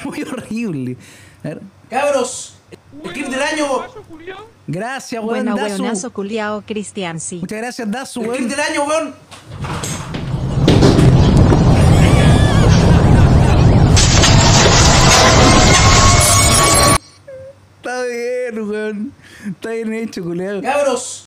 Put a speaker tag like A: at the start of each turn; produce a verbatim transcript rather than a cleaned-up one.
A: muy horrible. A ver.
B: Cabros, el clip del año.
A: Gracias, weón,
C: Bueno,
A: Dazu.
C: weonazo culiao, Cristian, sí.
A: Muchas gracias, Dazu,
B: El clip
A: weón.
B: del año, weón.
A: Está bien, weón. Está bien hecho, culiao.
B: Cabros.